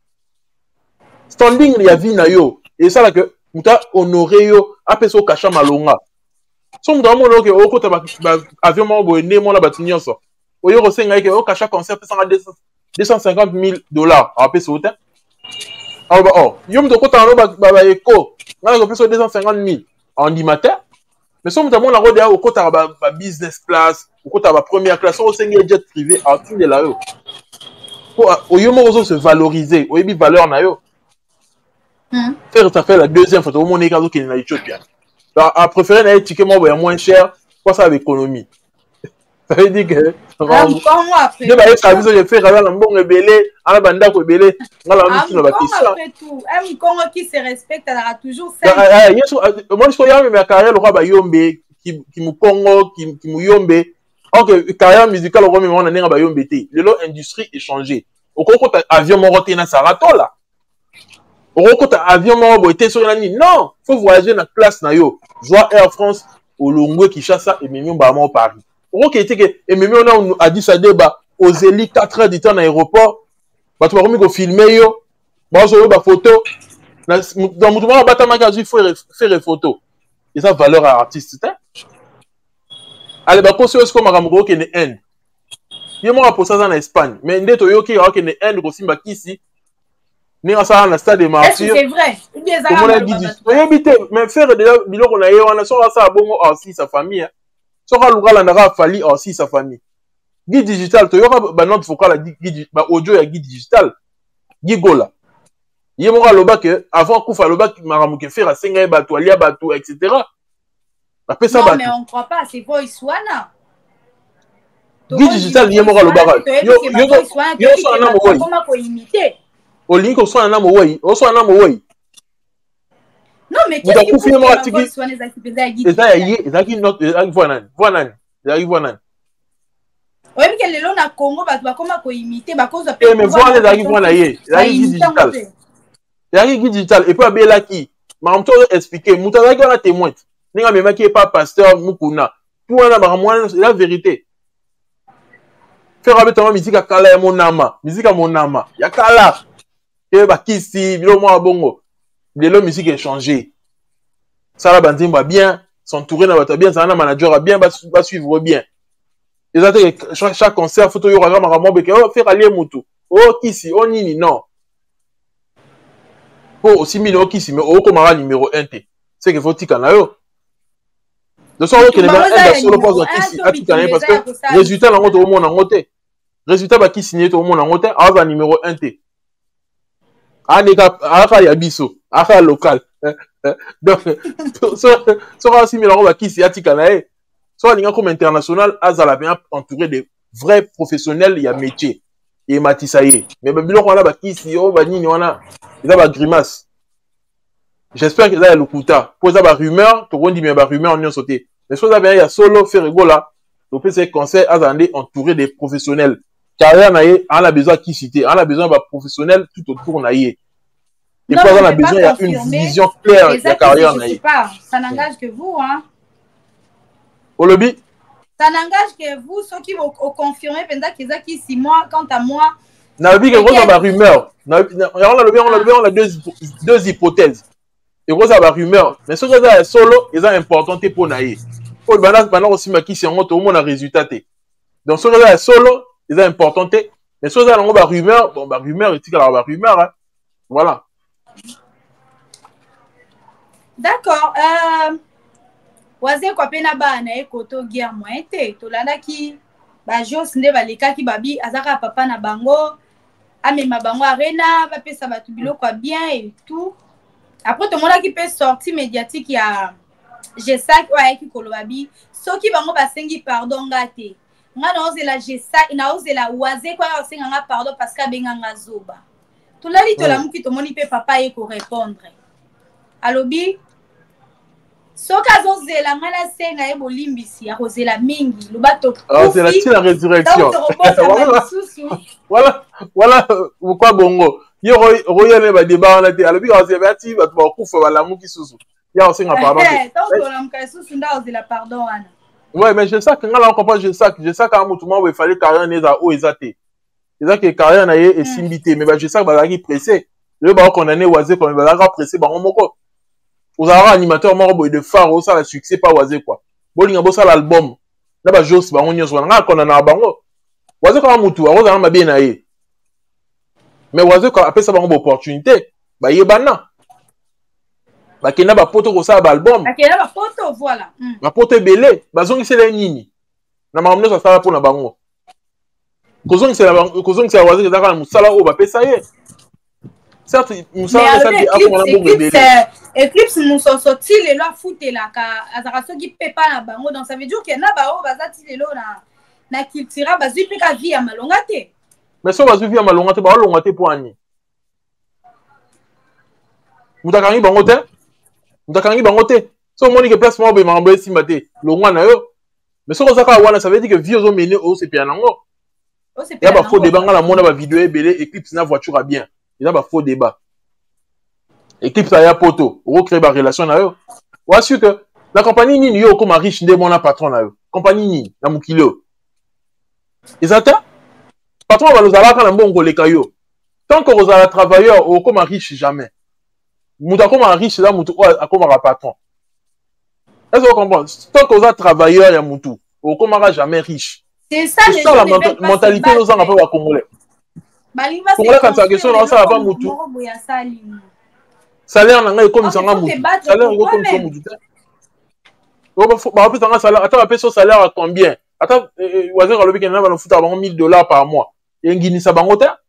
D: Standing, il y a vie. Et ça, là, que, vous avez honoré, après ça, caché malonga. Si vous avez un côté avion, vous avez un bâtiment. Vous avez un Seigneur, vous caché concert, deux cent cinquante mille dollars. Après ça, alors, oh, yom de côté en bas, éco, on a deux cent cinquante mille en animateur. Mais si on a mon au côté de business class, au côté de première classe, on a un jet privé, à tout de là. Au yom de se valoriser, au yom valeur na yo. Faire ça fait la deuxième fois, au moins les gars qui sont en Éthiopie. À préférer na ticket moins cher, quoi ça avec économie. Ça veut dire que je vais être avisé de faire un bon rebelle, un banda rebelle, on a mis sur la question.
A: Après tout, un Congo qui se respecte, elle aura toujours ça.
D: Moi, je crois que ma carrière, le roi Yombe, qui me Congo, qui me Yombe, ok, carrière musicale, le roi Yombe, on a un Yombe. Le industrie est changé. Au Congo, avion moroté na Sarato là. Au Congo, avion moroté sur la ligne. Non, il faut voyager dans la classe na yo. Soit Air France, au Longwe, Kinshasa et même au Paris. Ok, et même on a dit ça débat aux élites quatre heures du temps dans l'aéroport. Bah tu vas remettre filmer yo. Bah on va photo. Dans mon moment batama il faut faire des photos. Et ça valeur artiste. Allez bah pour ceux comme Maramgo qui est en Inde. Il m'a pour ça en Espagne. Mais ndé to yo qui est en Inde aussi bah ici. Ni à ça dans stade de martyrs.
A: C'est vrai.
D: Comment on a dit mais faire déjà bilo qu'on a eu on a sur ça bon aussi sa famille. Sora Loura n'a fallu aussi sa famille. Guide digital, tu y aura bah notre focal la guide bah audio et guide digital. Gigola. Il y aura le bac avant qu'on fasse le bac maramuke faire à Sengai bateau, alia bateau, et cetera. Après ça
A: non mais on croit pas, c'est Voice One.
D: Guide digital, il y aura le bac. Yo yo yo so un amo oui.
A: Comment faut imiter?
D: Au link au so un amo oui, au so un amo oui.
A: Non, mais qu'est-ce que vous faites avec Swan et Zaki?
D: C'est ça, il y a qui note, il y a qui voit nan, voit nan, il y a qui voit nan.
A: Oui, mais quel est l'on a Congo, bah, comment qu'on imiter, bah, cause de.
D: Eh, mais voit les qui voient là, il y a qui digital. Il y a qui digital, et puis à Bella qui, mais on peut expliquer, Moutaza qui a témoin, n'est-ce pas, qui est pas pasteur, Mukuna. Tout le monde, c'est la vérité. Faire avec ton musique à Kala, mon nama, musique à mon nama, il y a Kala. Et bah, qui si, bilo moi bongo. La musique est changée. Ça la bandine va bien, s'entourer dans votre bien, ça un manager va bien, va suivre bien. Et ça chaque, chaque concert, photo yora rama rama beke, oh faire aller moto. Oh kisi, oh nini non. Oh aussi mille oh kisi, mais oh comme un numéro un t. C'est que faut tika na yo. De sorte que les gens aiment solo pose kisi à tika na parce que résultat la moto au monde en côté. Résultat ba kisi ni au monde en côté, à numéro un t. Ah, les gars, à la biso, à la local. Donc, soit aussi, mais on va qui s'y a ticanae. Soit les gars comme international, à la bien entouré de vrais professionnels, il y a métier. Et Matissaye. Mais bien, on a qui s'y on va ni on a, il y a grimace. J'espère que là, il y a le couta. Pour ça, rumeur, tout le monde dit, mais rumeur, on y a sauté. Mais soit bien, il y a solo, faire rigola. Donc, c'est conseil à aller entouré des professionnels. Carrière naïe, on a besoin qui citer, on a besoin de professionnels tout autour naïe. Et
A: non,
D: puis, on a
A: je
D: besoin
A: pas
D: d'une
A: confirmer.
D: vision claire de
A: Les
D: la
A: actes,
D: carrière.
A: je sais pas. Ça n'engage que vous, hein.
D: Au lobby?
A: Ça n'engage que vous, ceux qui vont confirmer, pendant qu'ils ont qui six mois, quant à moi.
D: On a vu qu'il y a une rumeur. On a deux, deux hypothèses. Il y a une rumeur. Mais ce qui est solo, ils ont important pour naïe. Pour le balance, pendant aussi, ma qui c'est tout le monde a résultat. Donc, ce qui est solo, ils ont important. Mais ce qui est une rumeur, bon, bah, rumeur, il y a une rumeur, hein. Voilà.
A: D'accord. Euh, Waze kwa pena ba na ekoto guerre moins te. Tolanda ki ba jos nde ba leka ki babi azaka papa na bango. Amema bango arena, ba pesa batu biloko bien et tout. Après tout le monde qui peut sortir médiatique il y a G S A C ouais qui kolobabi. So ki bango ba sengi pardon ngate. Nga na ose la G S A C na ose la Waze kwa ose nga pardon parce que benga nga zoba. Tolali tola muki to moni pe papa e ko répondre. Alobi soka zozela ngana senga e bolimbisi ya kozela mingi lubato
D: ah c'est la tine la résurrection voilà voilà pourquoi bongo yo royale ba débat na te alobi ka se bati ba ba kufa ba lamu kisusu ya senga pardon
A: donc on a mkasusu nda ozela pardon ana
D: ouais mais je sais que ngala on comprend je sais je sais ka mutu mo il fallait carrière neza o ezate ezake carrière na ye esimbité mais ba je sais ba ki pressé le ba condamné Waze comme ba ka pressé ba moko. Vous avez un animateur mort de phare, ça le succès pas Waze quoi. Bolinga bossa l'album. Na ba jos ba onyo so nga kona na bango. Waze ko mutu, a roza ma bien na ye. Mais Waze ko appelle ça ba opportunité, ba yebana. Ba kena ba poto ko sa ba album.
A: Ba kena ba poto voilà.
D: Ba poto belé, ba zongi sele nini. Na ma mno ça sala pour na bango. Ko zongi sele ko zongi sele Waze ka na musala o ba pesa ye. Certes, nous sommes
A: Eclipse nous sont sortis les lois foutent là car à ceux qui paient pas la bango donc ça veut dire qu'il y en a ba o bazati les lois na na cultura bazu pe ka vie à malongate
D: mais so bazu vie à malongate ba longate pour ani mutakangi bango te mutakangi bango te so moni que place mo be mambo esimate longwa na yo mais so ko saka wana ça veut dire que vie zo mené o se pia nango ya ba faux débat ngala mona ba vidéo ebele Eclipse na voiture a bien. Il y a un faux débat. Eclipse a poto. On recrée une relation. On a su que la compagnie Nini yo comme riche de mon patron. La compagnie Nini, la Mukilo. Ils attendent. Patron va nous avoir quand on bon les cailloux. Tant que vous avez travailleur ou comme riche jamais. Mouta comme riche là, moutou comme un patron. Est-ce que vous comprenez? Tant que vous avez travailleur, il y a moutou. Ou comme jamais riche.
A: C'est ça,
D: c'est ça la mentalité de nos enfants congolais. Pour la quand ça question là ça va pas mutu. Salaire na ngai comme ça nga mutu. Salaire ngo comme ça mutu. On va ba peut ça salaire, attends ba peut salaire à combien? Attends Waze ka lobi kenna ba no futa ba mille dollars par mois. Et ngini sa bango ta.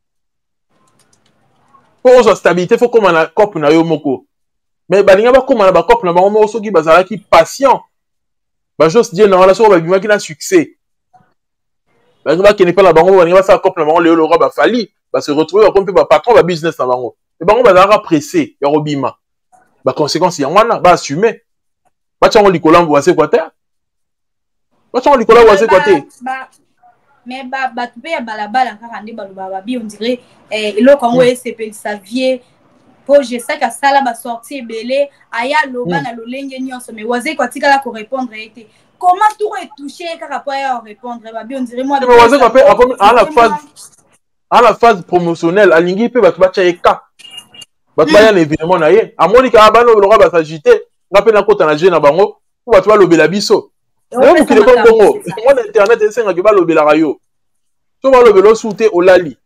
D: Pour sa stabilité faut comme na cop na yo moko. Mais ba linga ba comme na ba cop na bango mo soki bazala ki patient. Ba juste dire na relation ba bima ki na succès. Bah, qui n'est pas la banque, on va faire comme la banque, le Laura va falloir, va se retrouver comme le patron va business dans la banque. Le banque va être pressé, il y a Robima. Bah, conséquence, il y a un va assumer. Bah, tu as un Nicolas, vous voyez quoi terre? Bah, tu as un Nicolas, vous voyez quoi terre?
A: Mais bah, bah, tu peux y avoir la balle encore en débat, on dirait, et là, quand on est C sa vie, pour je sais que ça là va sortir belé, aya loba na lolenge nyonso, mais Waze quoi tika là pour répondre été. Comment tout est touché car après à répondre on dirait moi
D: mais Waze après à la phase à la phase promotionnelle à lingi pe batu bacha eka batu ba ya l'événement na ye a monika abano le roi va s'agiter ngape na kota na je na bango pour batu ba lobela biso même qui le Congo moi l'internet c'est nga ba lobela rayo to ba lobelo souté au lali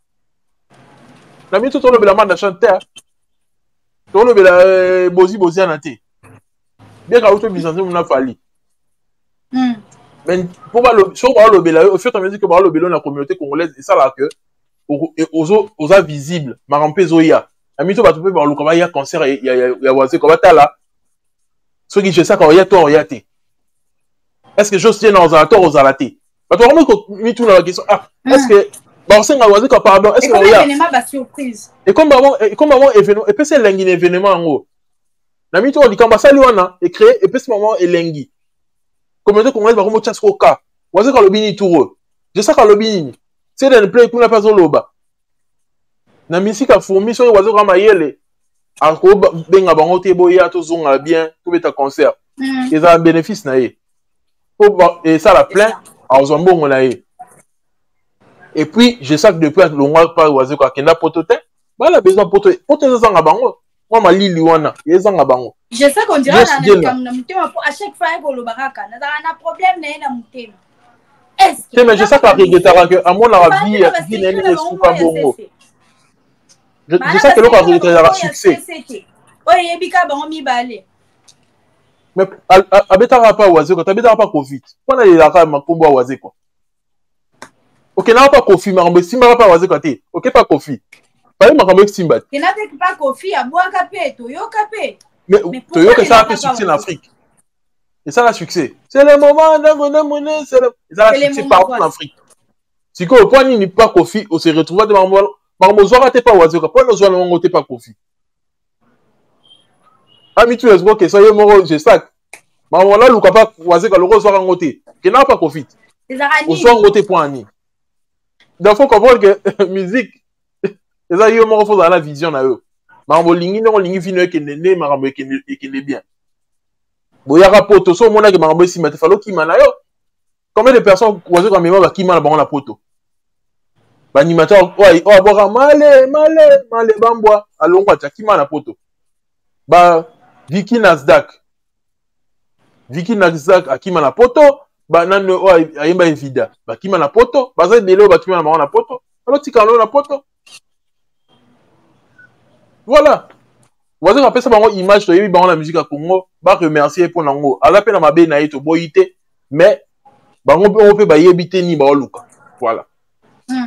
D: na mi to to lobela manda chanteur to lobela bozi bozi anate bien ka auto business mon a fali. Mm. Mais pour le sur le bela au fait on me dit que le bela la communauté congolaise et ça là que aux aux aux visible marampe zoya amito ba to pe ba lo koma ya concert ya ya Waze ko bata là ceux qui je sais quand il y a toi il y a té est-ce que je tiens dans un tort aux alaté ba to vraiment ko mi tout la question ah est-ce que ba senga Waze ko pardon est-ce que il y a
A: événement ba surprise
D: et comme avant et comme avant événement et puis c'est lengi événement en haut na mi to di kamba sali wana et créer et puis ce moment elengi communauté congolaise va remonter au cas. Waze ka lobini tour. Je sais ka lobini. C'est dans le play pour la personne loba. na musique a fourmi so wazo kama yele ako benga bango te boya to zonga bien to beta concert
A: Mm.
D: et ça bénéfice na ye et ça la plein a zambongo na ye et puis je sais que depuis le mois pas wazo ka kenda potote ba la besoin poto poto zanga bango moi malili wana yezanga bango
A: je sais qu'on dirait na na mutema à chaque fois ko lo baraka na na problème na na mutema est-ce
D: que mais je sais pas que que à mon la vie vie na ni sou pas bongo je je sais que le cas de la succès
A: oye bika bango mi balé
D: mais abetaka pas wazo ko tabetaka pas covid pona la ka makombo wazo ko ok na pas kofi makambo simba pas wazo ko te ok pas kofi pas makambo simba
A: ke na te pas kofi abwaka pe to yoka pe
D: mais to yoka ça a fait succès en Afrique et ça a succès c'est le moment d'abonner monnaie c'est le ça a succès partout en Afrique si ko point ni pas kofi on se retrouve de makambo makambo zo ka pas wazo ko pona zo na ngote pas kofi ami tu es que ça y est moro je sais mais voilà le capable waze ka loko so ngote que n'a pas profit au so ngote point ni donc faut comprendre que musique ça y est moro faut dans la vision na eux mais lingi no lingi vino que nene makambo que que ne bien boya ka poto so mona que makambo si mate falo ki mana yo combien de personnes waze ka mema ba ki mana ba na poto ba animateur oi o abora male male male bambwa alongwa ta ki mana poto ba Vicky Nasdaq Vicky Nasdaq akima na poto ba nano o ayimba evida ba kima na poto ba za delo ba kima na na poto alo tika na poto voilà wazo ka pesa bango image to yebi bango na musique ya Congo ba remercier pour nango ala pe na mabe na yeto boyite mais bango pe pe ba yebite ni ba luka voilà.
A: Mm.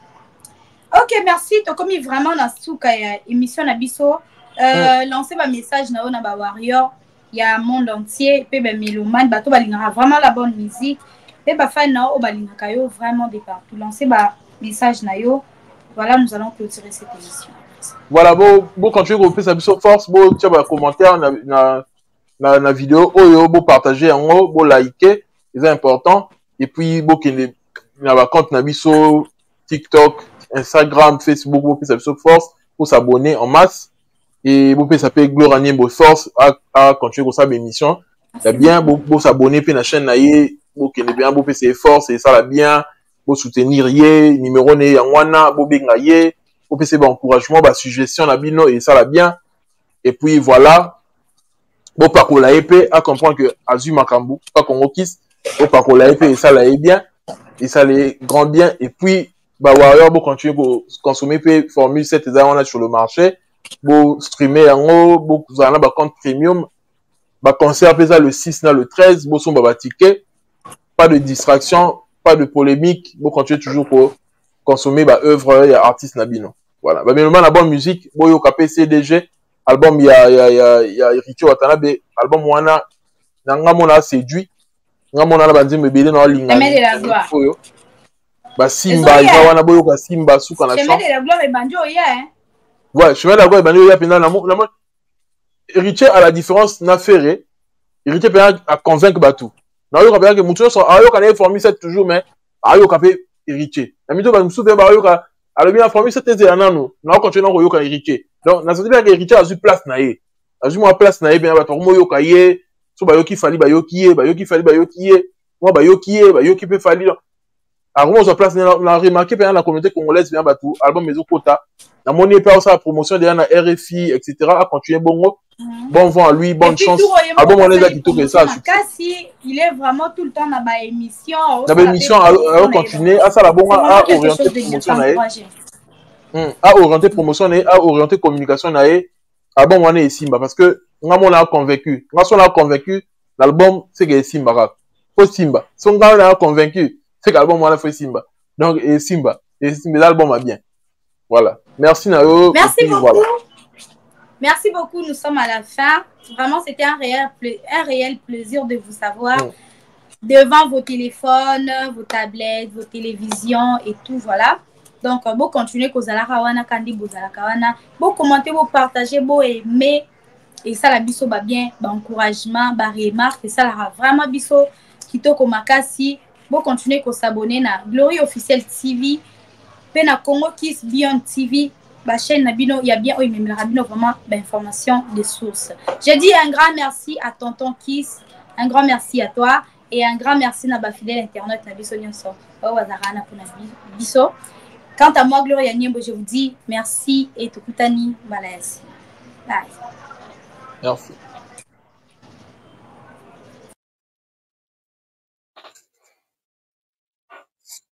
A: OK, merci to comme vraiment na suka ya émission na biso. Euh, mm. Lancer un message na na ba warrior il y a monde entier pe ba mélomane bato balingaka vraiment la bonne musique pe ba fan na o balingaka yo vraiment de partout lancer ba message na yo voilà nous allons clôturer cette émission
D: voilà bon bon quand tu veux faire ça sur force bon tu vas commentaire na na na, na vidéo oyo bon partager en haut bon liker c'est important et puis bon que na ba compte na biso TikTok Instagram Facebook bon faire ça sur force pour s'abonner en masse. Et vous pouvez s'appeler Gloire Niembo Force à, à continuer comme ça l'émission. C'est bien, vous pouvez s'abonner à la chaîne, vous pouvez bien, vous pouvez force et ça la bien, vous soutenir yé, numéro né yangwana, vous pouvez ngaye, vous pouvez faire encouragement, bah suggestion la bino et ça la bien. Et puis voilà, vous pas qu'on la épée à comprendre que Azu Makambu, pas qu'on okis, vous pas qu'on la épée et ça la est bien et ça les grand bien. Et puis bah warrior vous continuer à consommer P formule sept et sur le marché. Vous streamer en haut, vous avez un compte premium, vous conservez ça le six, le treize, vous avez un ticket, pas de distraction, pas de polémique, vous continuez toujours pour consommer bah œuvre et artiste nabino. Voilà. Bah bien la bonne musique, vous avez P C D G, album il y a il y a il y a il y a Richo Watanabe, album wana nanga mona séduit, nanga mona la bandi me bélé na linga.
A: Chemin de la gloire.
D: Bah Simba, il wana boyo ka Simba sous kana
A: Chemin de la gloire et banjo ya hein.
D: Ouais, je vais d'abord il y a pendant la héritier à la différence n'a fait héritier peut à convaincre Batou. Na yo ka que mutuo so ayo ka na formule sept toujours mais ayo ka pe héritier. Na mito ba msouve ba ayo ka alors bien formule sept et anano. Na continuer na yo ka héritier. Donc na senti bien que héritier a eu place na ye. A eu moi place na ye bien ba to mo yo ka ye. So ba yo ki fali ba yo ki ye, ba yo ki fali ba yo ki ye. Moi ba yo ki ye, ba yo ki pe fali. Alors moi sur place na remarqué pendant la communauté congolaise bien Batou, album Mezo Kota. La monnaie perd sa promotion derrière la R F I, et cetera. A continué bongo. Mm-hmm. Bon vent à lui, bonne chance. Ah bon, on est là qui tourne ça.
A: Si il est vraiment tout le temps dans ma émission.
D: Dans ma émission, à continuer. À ça, la bonne à orienter promotion. À orienter promotion, à orienter communication. Ah bon, on est ici. Parce que, on a convaincu. On a convaincu, l'album, c'est que Simba. Faut Simba. Si on a convaincu, c'est que l'album, on a fait Simba. Donc, et Simba. Et l'album a bien. Voilà. Merci Nao.
A: Merci beaucoup. Voilà. Merci beaucoup. Nous sommes à la fin. Vraiment, c'était un réel, un réel plaisir de vous savoir mmh. devant vos téléphones, vos tablettes, vos télévisions et tout. Voilà. Donc, vous continuez que vous allez kawana kandi vous allez kawana. Vous commentez, vous partagez, vous aimez. Et ça, la biso va bien. Bah, encouragement, bah, remarque. Et ça, la vraiment biso. Kitoko makasi. Vous continuez que vous s'abonnez à Glory Officiel T V. Na Congo Kiss Beyond T V la chaîne Nabino, il y a bien oui, mais Rabino vraiment d'informations, des sources. Je dis un grand merci à Tonton Kiss, un grand merci à toi et un grand merci à ma fidèle internet Nabiso Nyonso. Quant à moi, Gloria Niembo, je vous dis merci et Tokutani Malaise. Bye.
D: Merci.